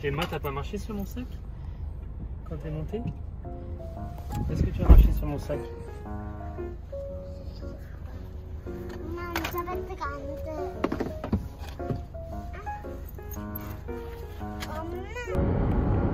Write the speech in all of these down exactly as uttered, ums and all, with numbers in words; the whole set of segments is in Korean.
Emma, t'as pas marché sur mon sac quand t'es montée? Est-ce que tu as marché sur mon sac? Non, 잡아뜨가 안 돼. 엄마.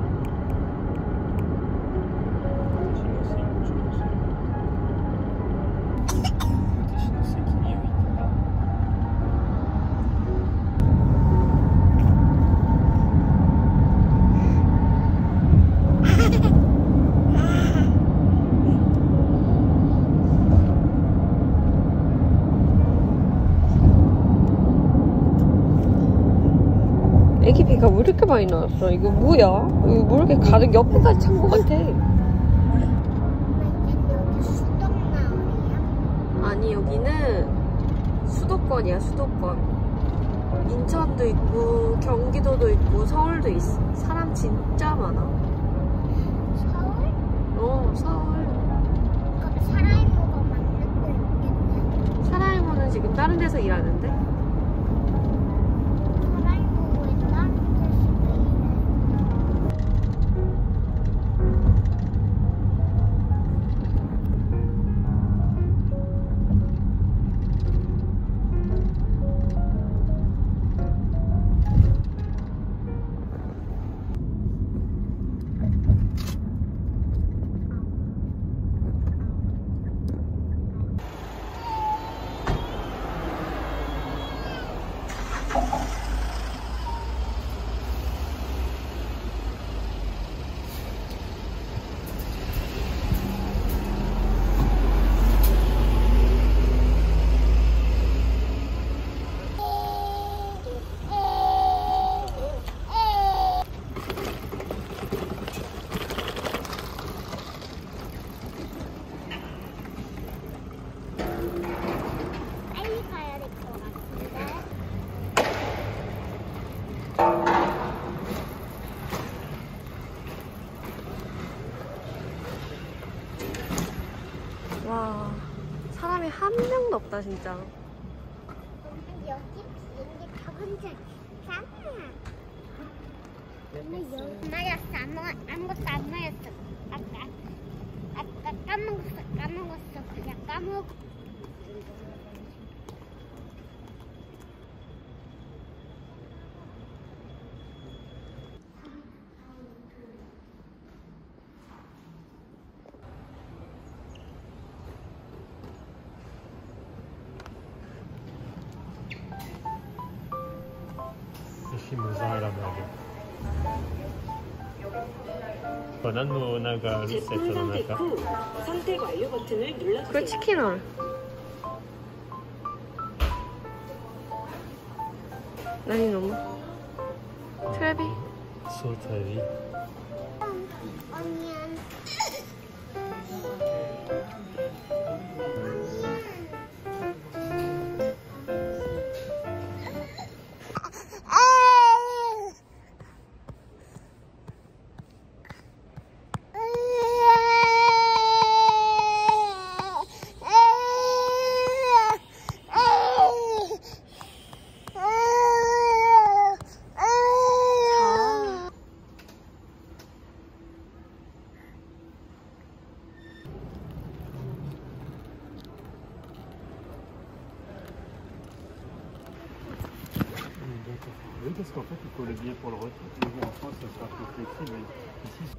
애기 배가 왜 이렇게 많이 나왔어? 이거 뭐야? 이거 뭐 이렇게 가득 옆에까지 찬 것 같아. 아니, 여기는 수도권이야, 수도권. 인천도 있고 경기도도 있고 서울도 있어. 사람 진짜 많아. 서울? 어, 서울. 그럼 사라이모가 만나고 있겠네. 사라이모는 지금 다른 데서 일하는데? 와, 사람이 한 명도 없다 진짜. 여기 비행기 타본 적 있잖아. 근데 여기 말렸어. 아무, 아무것도 안 말렸어. 아까 아까 까먹었어. 까먹었어. 그냥 까먹. 번안무 나가 제품 선택 후 선택 완료 버튼을 눌러주세요. 그래, 치킨을. 난이 너무. 트래비? 소타리. 언니야. Oui, parce qu'en fait, il faut le billet pour le retour. Mais bon, en France, ça sera plus flexible. Ici,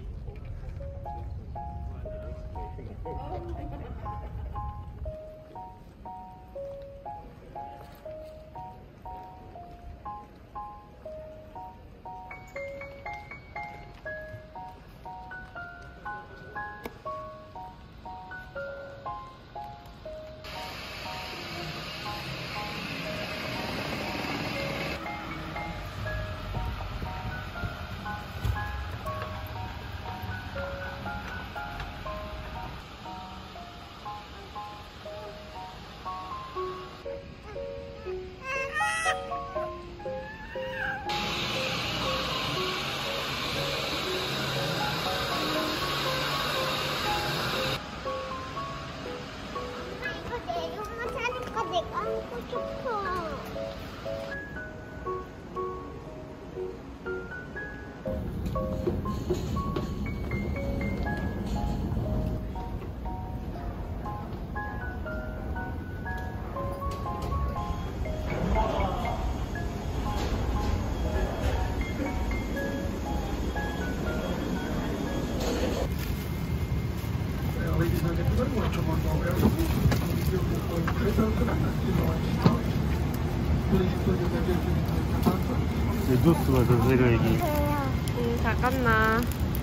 조스가 전세가 얘기. 응, 잠깐만.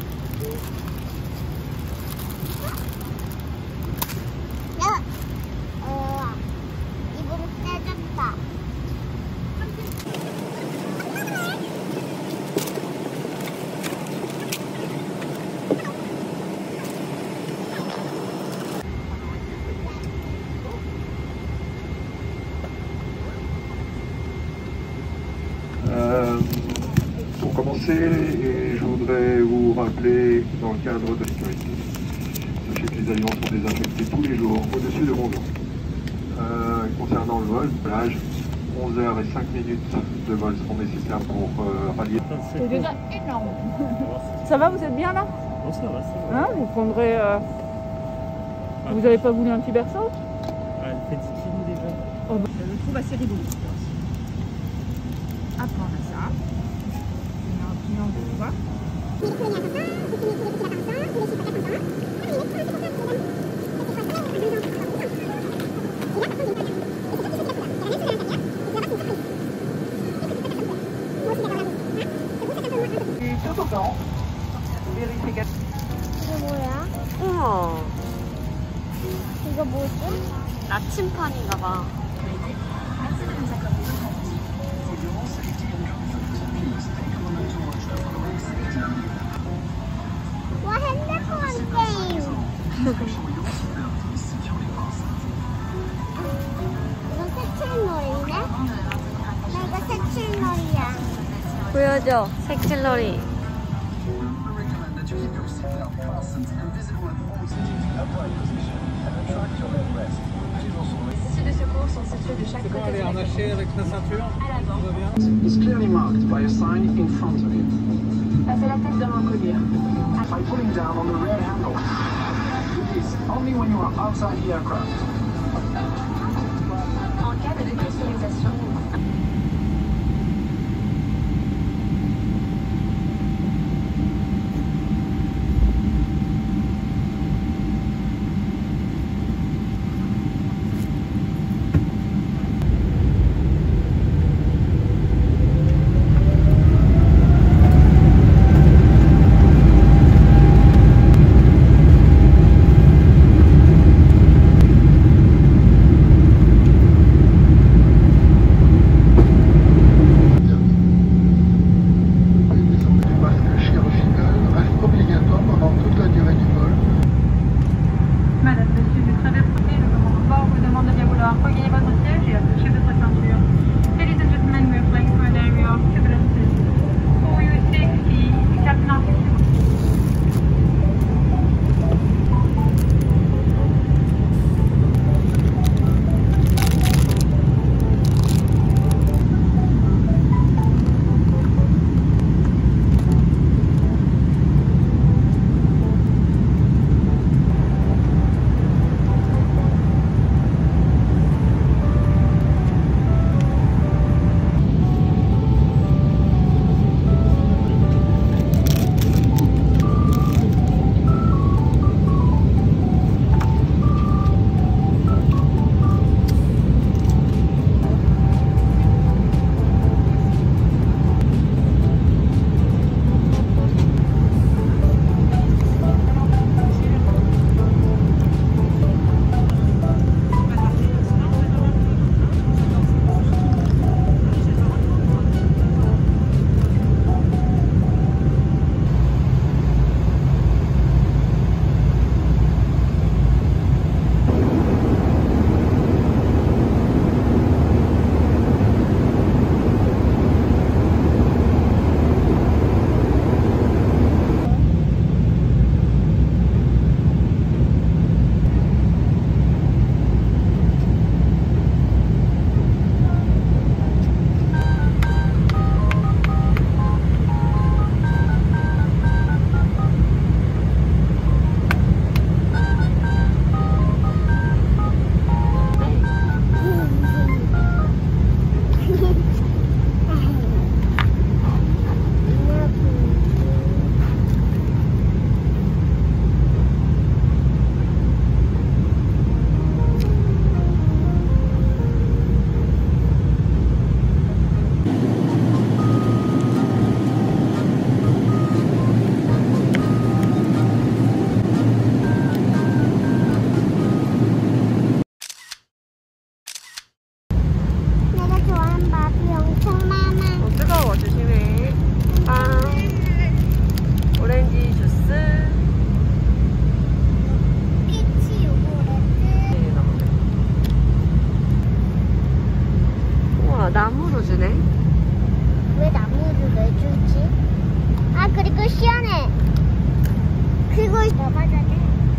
야, 어, 이분 떼졌다. Euh, pour commencer, et je voudrais vous rappeler dans le cadre de sécurité. Sachez que les avions sont désinfectés tous les jours au-dessus de Londres. Euh, concernant le vol, plage, onze heures et cinq minutes de vol seront nécessaires pour euh, rallier. C'est déjà énorme. Ça va, vous êtes bien là? Oh, ça va, ça va. Hein, vous prendrez... euh, Vous n'avez pas voulu un petit berceau? Ah, elle fait titine déjà. Oh, bah, je le trouve assez rigolo. Apprendre à ça. Il y a un petit angle de voix. 이거 뭐야? 우와. 이거 뭐지? 나침판인가 봐. 와, 핸드폰 게임. 이거 색칠놀이네? 나 이거 색칠놀이야. 보여줘. 색칠놀이. It's clearly marked by a sign in front of you. Passez la tête devant le collier. By pulling down on the rear handle. It is only when you are outside the aircraft. En cas de dépressurisation, 그리고 시원해. 그리고 넘어져야 돼.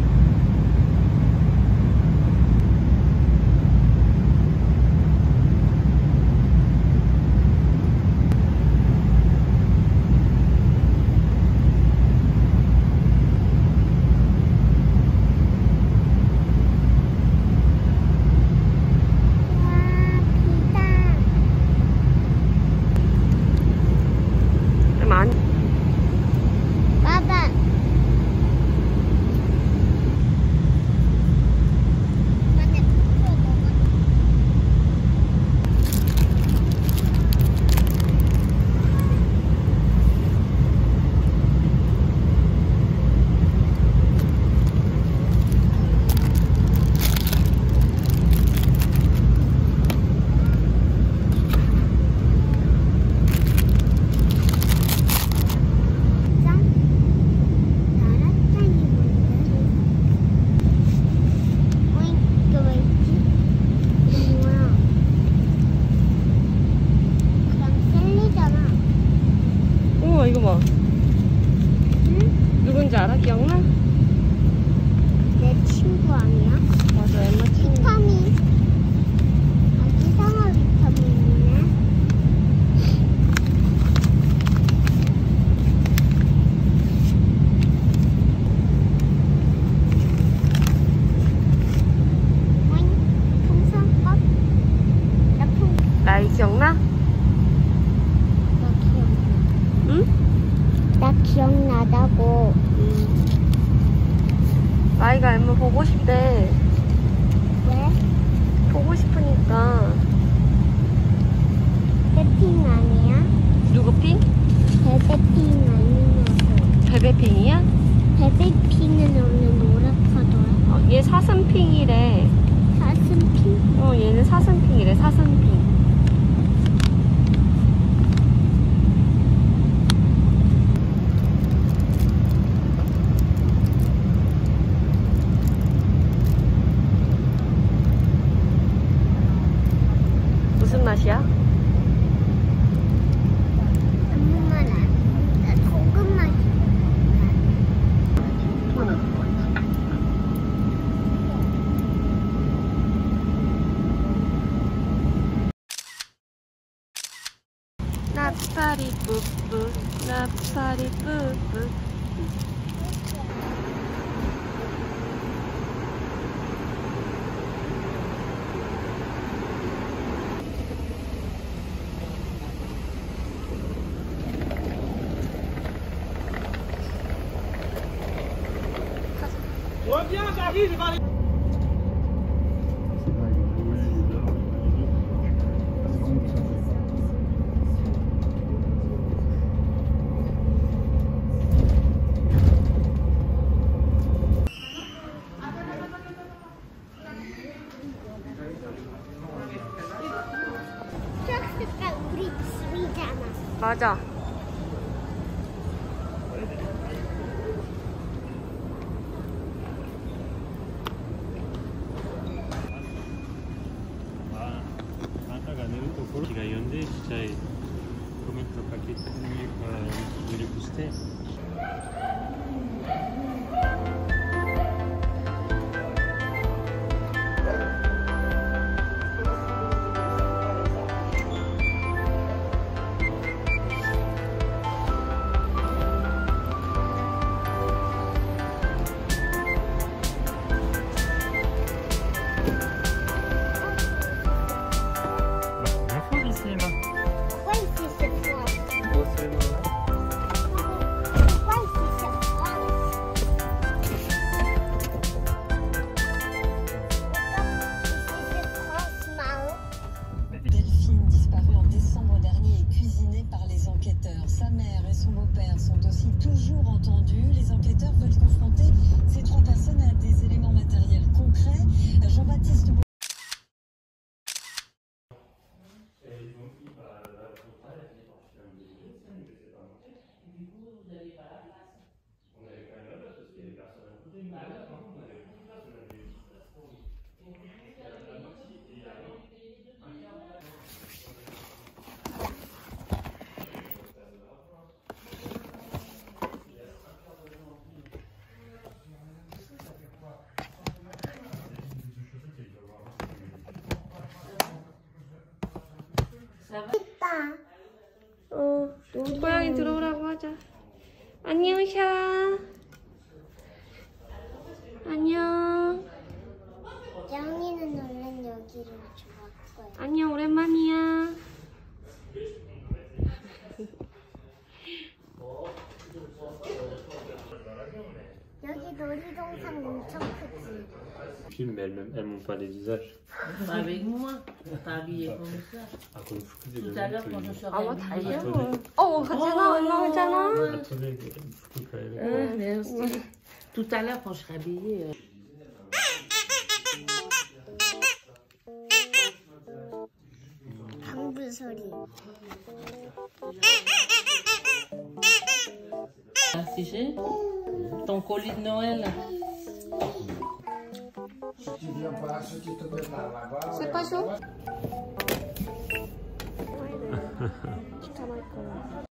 이거 봐. 응? 누군지 알아? 기억나? 내 친구 아니야? 맞아, 엠마 친구. 비타민. 아, 이상한 비타민이네. 어잉? 풍선껌? 나 풍. 나이 기억나? 나 기억나. 응? 나 기억나다고. 응. 나이가 엠마 보고 싶대. 왜? 보고 싶으니까. 베핑 아니야? 누구 핑? 베베핑 아니냐고. 베베핑이야? 베베핑은 오늘 노랗거든. 어, 얘 사슴핑이래. 사슴핑? 어, 얘는 사슴핑이래, 사슴핑. 무슨 맛이야? 아무 말 안 해. 나 소금 맛이. 나파리 뿌뿌, 나파리 뿌뿌. 트럭스가 우리 집이잖아. 맞아. Gaionde, c'hai come il pacchetto di riposte. Pourquoi il fait cette fois? Pourquoi il fait cette fois? Delphine, disparue en décembre dernier, est cuisinée par les enquêteurs. Sa mère et son beau-père sont aussi toujours entendus. Les enquêteurs veulent confronter ces trois personnes à des éléments matériels concrets. Jean-Baptiste 안녕, 샤. 안녕. 영희는 원래 여기로 좋아할 거야. 안녕, 오랜만이야. 여기 놀이동산 엄청 크지? Film, elles elles montent pas les visages. Avec moi, t'es habillé comme ça. Ah, comme foutu Tout à l'heure, quand je serai 아마 habillée. 달려. 어, 같이 나오잖아. Attendez, foutu quand même. Euh, mais aussi, tout à l'heure, quand je serai habillée. euh, 방불 소리. Ah, si j'ai ton colis de Noël. C'est pas chaud? 귀찮을 거야.